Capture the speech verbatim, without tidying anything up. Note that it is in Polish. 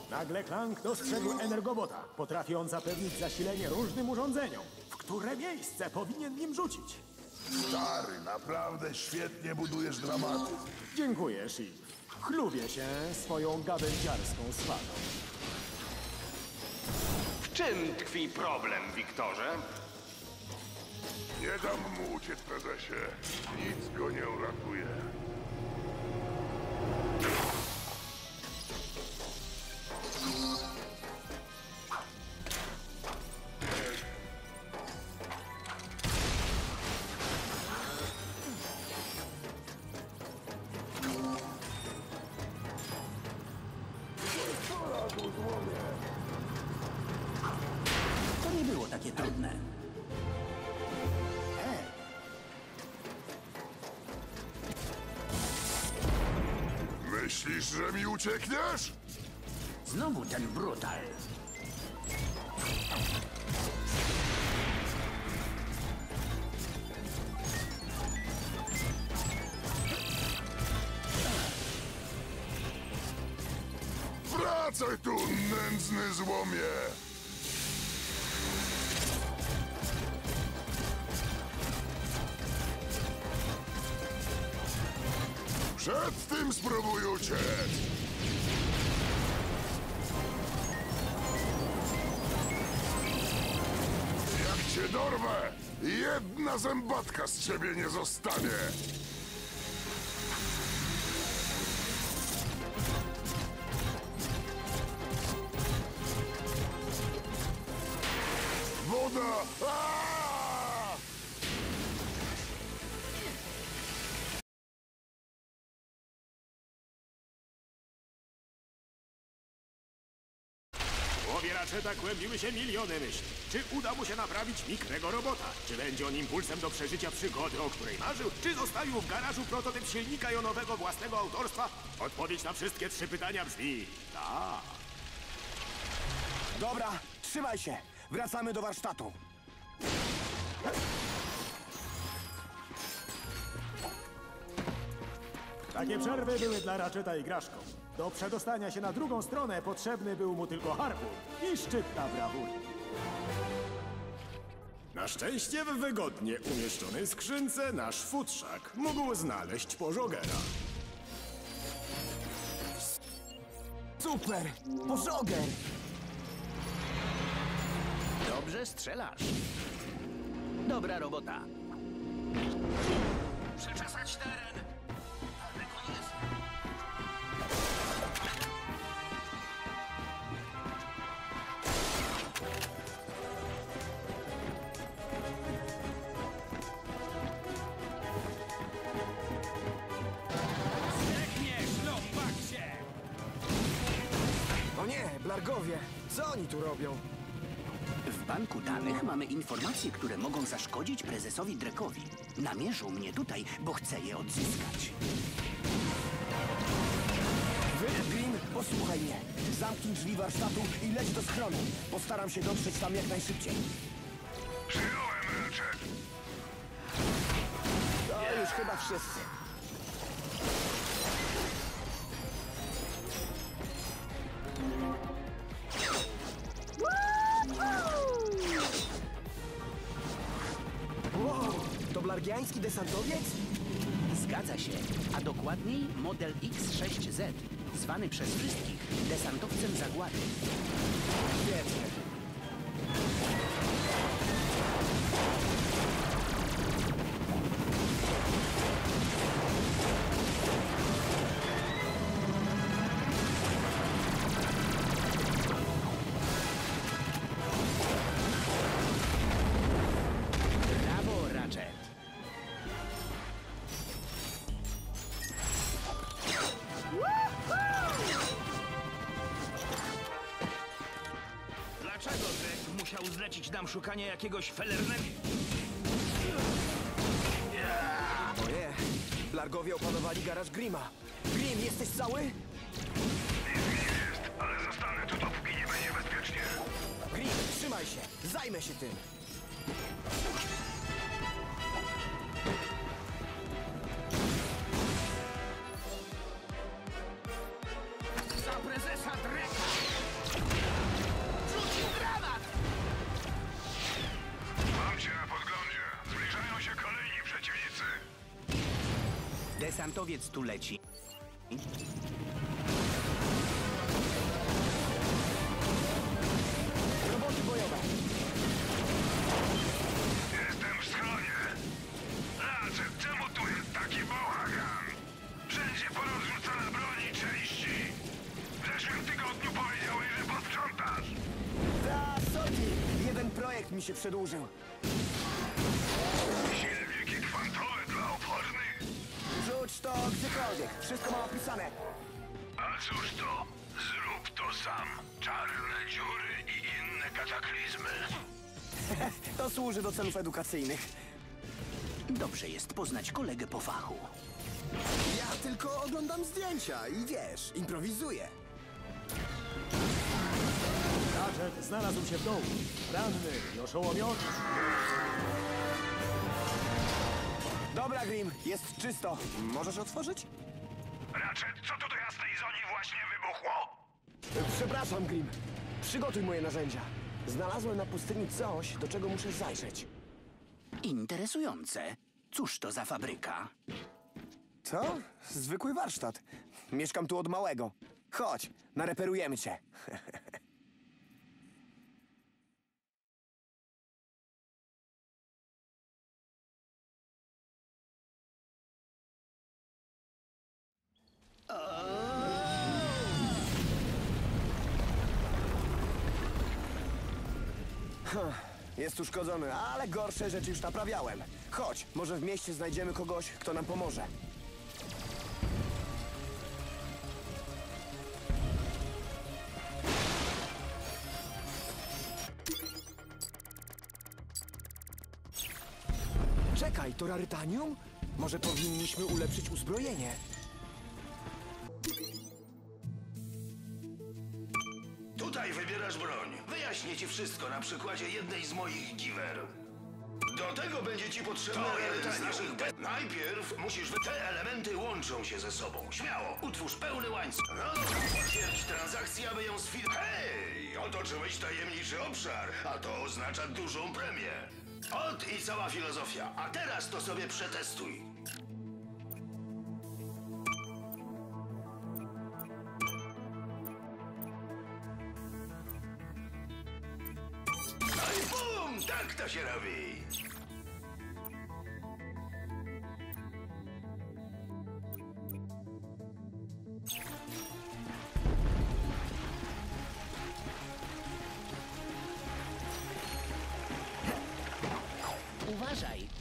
Nagle Clank dostrzegł energobota. Potrafi on zapewnić zasilenie różnym urządzeniom. W które miejsce powinien nim rzucić? Stary, naprawdę świetnie budujesz dramaty. Dziękuję, Shiv. Chlubię się swoją gawędziarską sładą. W czym tkwi problem, Wiktorze? Nie dam mu uciec, prezesie. Nic go nie uratuje. To nie było takie trudne. Myślisz, że mi uciekniesz? Znowu ten brutal. Wracaj tu, nędzny złomie! Przed tym spróbuj uciec! Jak cię dorwę, jedna zębatka z ciebie nie zostanie! Woda! Aaaa! W głowie Ratcheta kłębiły się miliony myśli. Czy uda mu się naprawić mikrego robota? Czy będzie on impulsem do przeżycia przygody, o której marzył? Czy zostawił w garażu prototyp silnika jonowego własnego autorstwa? Odpowiedź na wszystkie trzy pytania brzmi tak. Dobra, trzymaj się. Wracamy do warsztatu. Takie przerwy były dla Ratcheta igraszką. Do przedostania się na drugą stronę potrzebny był mu tylko harpun i szczytna brawura. Na szczęście w wygodnie umieszczonej skrzynce nasz futrzak mógł znaleźć pożogera. Super! Pożoger! Dobrze strzelasz. Dobra robota. Przeczesać teren. Ale koniec. Zdechniesz, lopakcie! O nie, Blargowie! Co oni tu robią? W banku danych mamy informacje, które mogą zaszkodzić prezesowi Dreckowi. Namierzył mnie tutaj, bo chce je odzyskać. Wy, Green, posłuchaj mnie. Zamknij drzwi warsztatu i leć do schronu. Postaram się dotrzeć tam jak najszybciej. Przyjąłem, Ratchet. To już chyba wszyscy. Wow, to blargiański desantowiec? Zgadza się, a dokładniej model X sześć Z, zwany przez wszystkich desantowcem zagłady. Świetnie. Brawo, Ratchet! Dlaczego Drake musiał zlecić nam szukanie jakiegoś felernego? Oje, Blargowie opanowali garaż Grima. Grim, jesteś cały? Nic mi nie jest, ale zostanę tu, dopóki nie będzie bezpiecznie. Grim, trzymaj się. Zajmę się tym. Za prezesa Drecka! desantowiec tu leci. Roboty bojowe. Jestem w schronie. Ratchet, czemu tu jest taki bałagan? Wszędzie porozrzucane broni i części. W zeszłym tygodniu powiedziałeś, że posprzątasz. Ta, sorki! Jeden projekt mi się przedłużył. Silniki kwantowe dla odpornych. Rzuć to gdziekolwiek. Wszystko mam opisane. A cóż to? Zrób to sam. Czarne dziury i inne kataklizmy. To służy do celów edukacyjnych. Dobrze jest poznać kolegę po fachu. Ja tylko oglądam zdjęcia i wiesz, improwizuję. Ratchet znalazł się w dołu. Ranny i oszołomiony. Dobra, Grim, jest czysto. Możesz otworzyć? Ratchet, co tu do jasnej zoni właśnie wybuchło? Przepraszam, Grim. Przygotuj moje narzędzia. Znalazłem na pustyni coś, do czego muszę zajrzeć. Interesujące. Cóż to za fabryka? Co? Zwykły warsztat. Mieszkam tu od małego. Chodź, nareperujemy cię. Jest uszkodzony, ale gorsze rzeczy już naprawiałem. Chodź, może w mieście znajdziemy kogoś, kto nam pomoże. Czekaj, to rarytanium? Może powinniśmy ulepszyć uzbrojenie? Tutaj wybierasz broń. Wyjaśnię ci wszystko na przykładzie jednej z moich giwer. Do tego będzie ci potrzebny jeden z naszych be... Najpierw musisz... Te elementy łączą się ze sobą. Śmiało, utwórz pełny łańcuch. No dobra, potwierdź transakcję, aby ją sfil... Hej! Otoczyłeś tajemniczy obszar, a to oznacza dużą premię. Ot i cała filozofia. A teraz to sobie przetestuj. No i bum! Tak to się robi. Uważaj,